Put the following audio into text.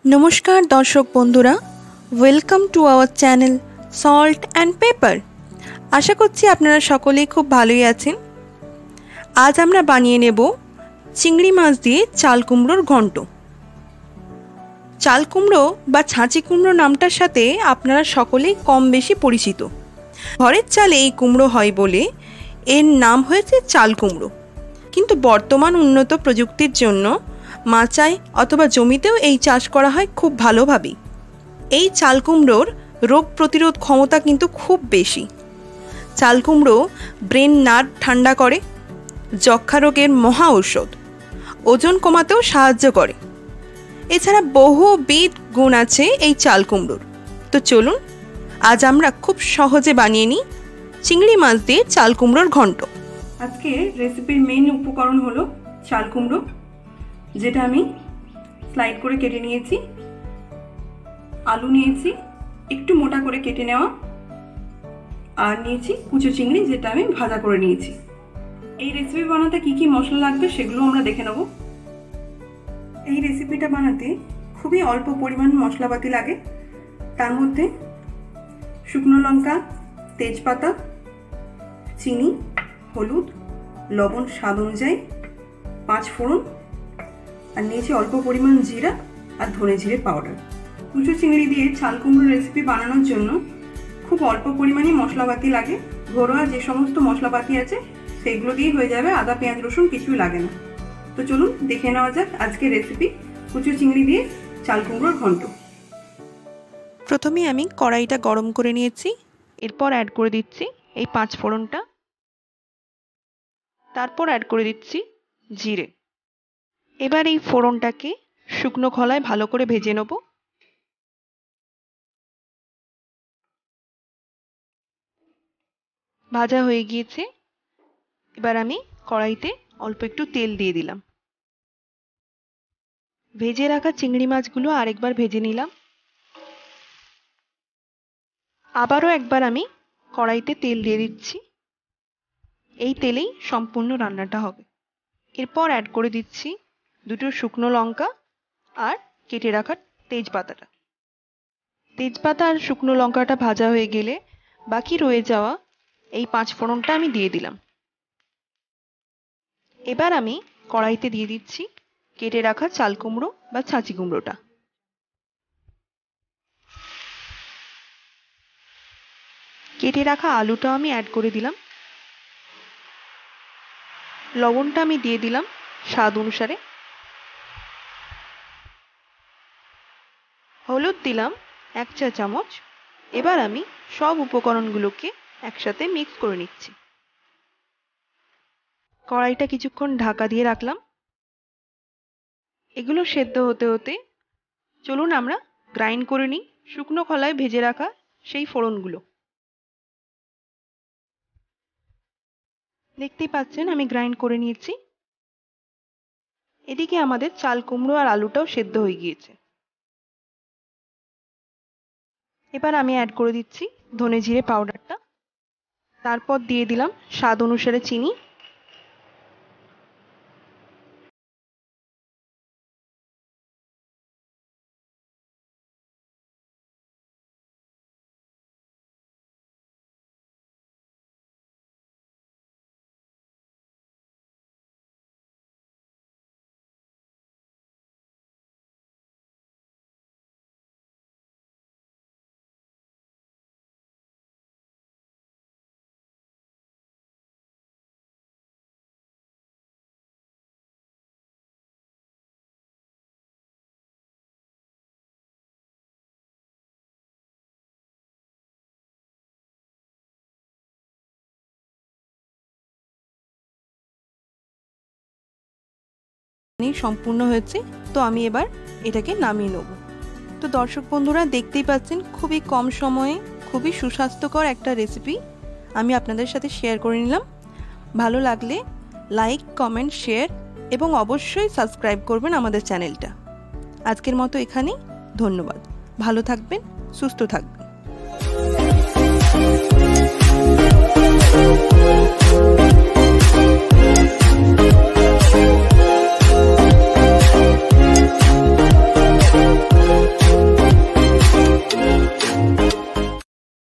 नमस्कार दर्शक बंधुरा welcome to our channel salt and pepper. आशा करছি আপনারা সকলেই খুব ভালোই আছেন। আজ আমরা বানিয়ে নেব চিংড়ি মাছ দিয়ে চাল কুমড়োর ঘন্ট। চাল কুমড়ো বা ছাঁচি কুমড়ো নামটার সাথে আপনারা সকলেই কম বেশি পরিচিত। ঘরের চালে এই কুমড়ো হয় বলে এর নাম হয়েছে চাল কুমড়ো, কিন্তু বর্তমান উন্নত প্রযুক্তির জন্য মাচায় অথবা জমিতেও এই চাষ করা হয় খুব ভালোভাবেই। এই চাল কুমড়োর রোগ প্রতিরোধ ক্ষমতা কিন্তু খুব বেশি। চাল কুমড়ো ব্রেন নার্ভ ঠান্ডা করে, যক্ষা রোগের মহা ঔষধ, ওজন কমাতেও সাহায্য করে। এছাড়া বহুবিধ গুণ আছে এই চাল কুমড়োর। তো চলুন আজ আমরা খুব সহজে বানিয়ে নিই চিংড়ি মাছ দিয়ে চাল কুমড়োর ঘন্ট। আজকে রেসিপির মেইন উপকরণ হলো চাল কুমড়ো, যেটা আমি স্লাইড করে কেটে নিয়েছি। আলু নিয়েছি একটু মোটা করে কেটে নেওয়া, আর নিয়েছি কুচো চিংড়ি, যেটা আমি ভাজা করে নিয়েছি। এই রেসিপি বানাতে কি কি মশলা লাগবে সেগুলো আমরা দেখে নেব। এই রেসিপিটা বানাতে খুবই অল্প পরিমাণ মশলাপাতি লাগে। তার মধ্যে শুকনো লঙ্কা, তেজপাতা, চিনি, হলুদ, লবণ স্বাদ অনুযায়ী, 5 ফোড়ন, আর নিয়েছি অল্প পরিমাণ জিরা আর ধনে জিরে পাউডার। কুচো চিংড়ি দিয়ে চাল কুমড়োর রেসিপি বানানোর জন্য খুব অল্প পরিমাণই মশলাপাতি লাগে। ঘরোয়া যে সমস্ত মশলাপাতি আছে সেগুলো দিয়ে হয়ে যাবে, আদা পেঁয়াজ রসুন কিছুই লাগে না। তো চলুন দেখে নেওয়া যাক আজকের রেসিপি কুচো চিংড়ি দিয়ে চাল কুমড়োর ঘন্ট। প্রথমে আমি কড়াইটা গরম করে নিয়েছি, এরপর অ্যাড করে দিচ্ছি এই 5 ফোড়নটা, তারপর অ্যাড করে দিচ্ছি জিরে। এবার এই ফোড়নটাকে শুকনো খোলায় ভালো করে ভেজে নেব। ভাজা হয়ে গিয়েছে। এবার আমি কড়াইতে অল্প একটু তেল দিয়ে দিলাম। ভেজে রাখা চিংড়ি মাছগুলো আরেকবার ভেজে নিলাম। আবারও একবার আমি কড়াইতে তেল দিয়ে দিচ্ছি। এই তেলেই সম্পূর্ণ রান্নাটা হবে। এরপর অ্যাড করে দিচ্ছি 2 শুকনো লঙ্কা আর কেটে রাখা তেজপাতাটা। তেজপাতা আর শুকনো লঙ্কাটা ভাজা হয়ে গেলে বাকি রয়ে যাওয়া এই 5 ফোড়নটা আমি দিয়ে দিলাম। এবার আমি কড়াইতে দিয়ে দিচ্ছি কেটে রাখা চাল কুমড়ো বা ছাঁচি কুমড়োটা। কেটে রাখা আলুটাও আমি অ্যাড করে দিলাম। লবণটা আমি দিয়ে দিলাম স্বাদ অনুসারে। হলুদ দিলাম 1 চা চামচ। এবার আমি সব উপকরণগুলোকে একসাথে মিক্স করে নিচ্ছি। কড়াইটা কিছুক্ষণ ঢাকা দিয়ে রাখলাম। এগুলো সেদ্ধ হতে হতে চলুন আমরা গ্রাইন্ড করে নিই শুকনো খোলায় ভেজে রাখা সেই ফোড়নগুলো। দেখতেই পাচ্ছেন আমি গ্রাইন্ড করে নিয়েছি। এদিকে আমাদের চাল কুমড়ো আর আলুটাও সেদ্ধ হয়ে গিয়েছে। এবার আমি অ্যাড করে দিচ্ছি ধনে জিরে পাউডারটা, তারপর দিয়ে দিলাম স্বাদ অনুসারে চিনি। সম্পূর্ণ হয়েছে, তো আমি এবার এটাকে নামিয়ে নেব। তো দর্শক বন্ধুরা দেখতেই পাচ্ছেন খুবই কম সময়ে খুবই সুস্বাস্থ্যকর একটা রেসিপি আমি আপনাদের সাথে শেয়ার করে নিলাম। ভালো লাগলে লাইক, কমেন্ট, শেয়ার এবং অবশ্যই সাবস্ক্রাইব করবেন আমাদের চ্যানেলটা। আজকের মতো এখানেই, ধন্যবাদ। ভালো থাকবেন, সুস্থ থাকবেন।